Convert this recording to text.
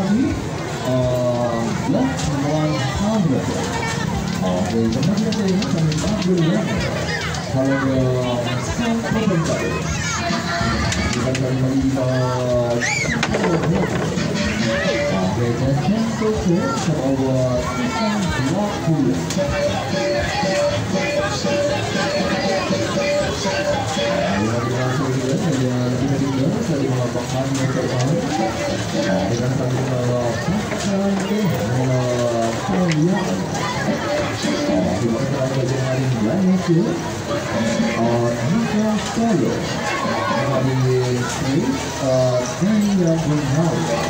Left 100. Oke, kemudian ini kami ambil kalau sang komentar kita akan melihat oke, dan contoh bahwa 20. Dari melakukan dengan sambil melakukan penglihat di mana bagian hari banyak ya Nika Solo dari Sri Tania Gunawang